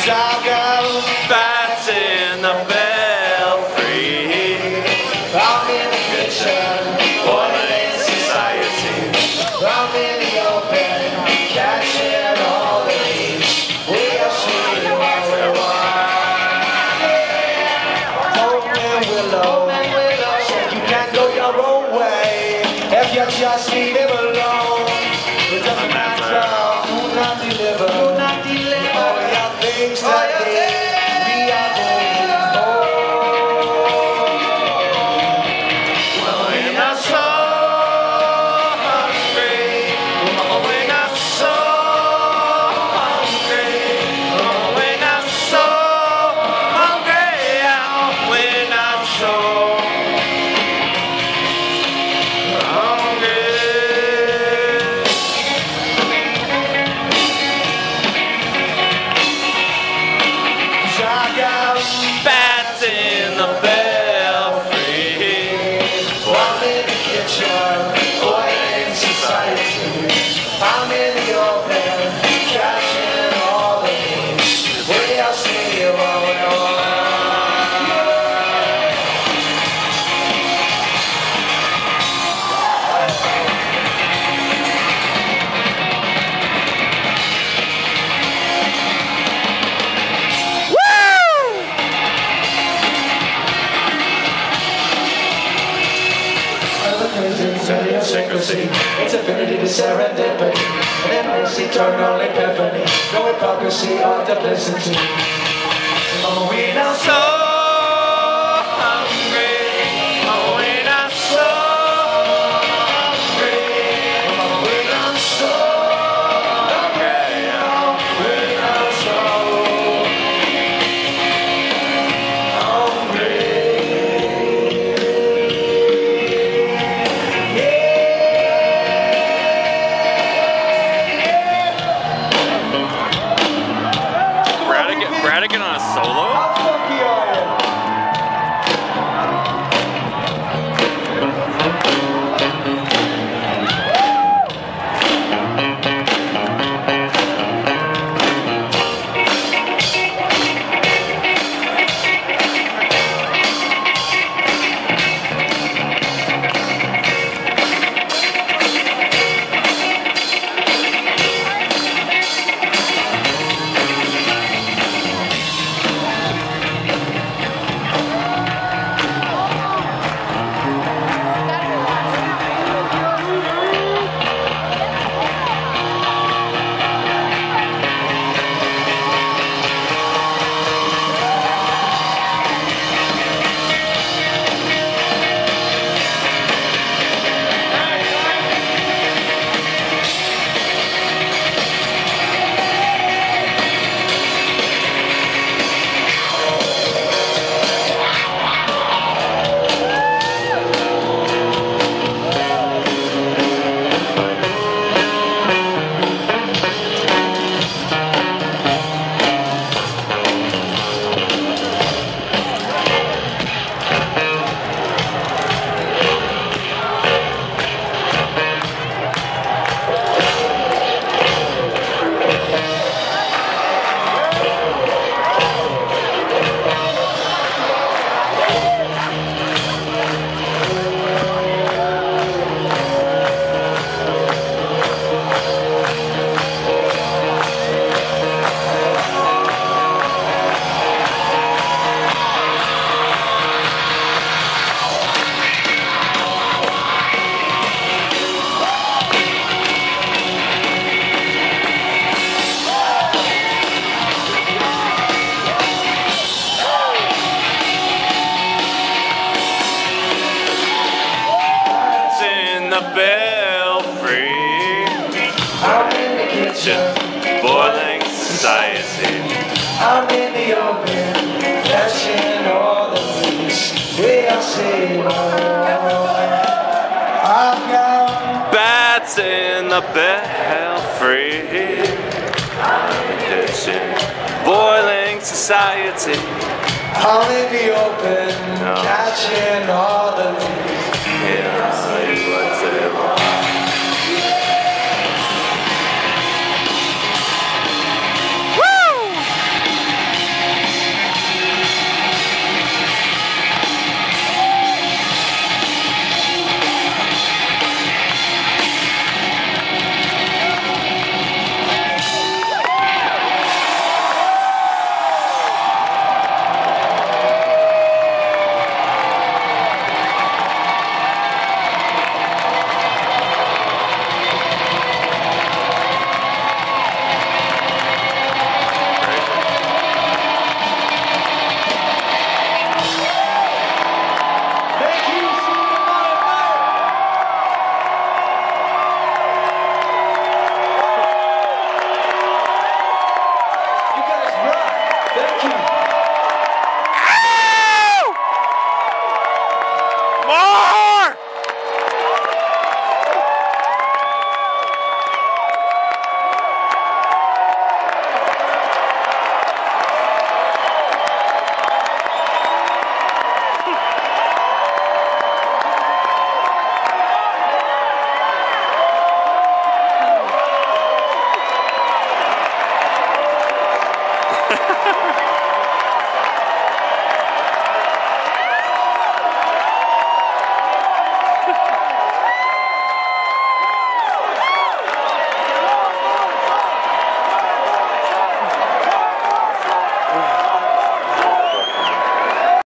I've got bats in the belfree. I'm in the kitchen, Boiling society. I'm in the open, catching all the leaves. We are seeing what we want. Open willow, said you can go your own way if you just leave him alone. It doesn't matter, do not deliver. All your things today, we are going home. Well, we're not so hungry. Oh, we're not so hungry. Oh, we're not so hungry. Oh, we're not so hungry. Bats in the belfree. I'm in the kitchen, boiling society. I'm in the open, catching all the things. We are seeing what we want. Secrecy. It's affinity to serendipity, an endless eternal epiphany, no hypocrisy or duplicity. Oh, we know So hungry. Oh, we're not so hungry. we're not so hungry, we're not so Bradigan on a solo? How funky are you? The belfree. I'm in the kitchen, Boiling society. I'm in the open, catching all the leaves. We are seeing I've got Bats in the belfree. I'm in the kitchen. Boiling society. I'm in the open, catching all the leaves.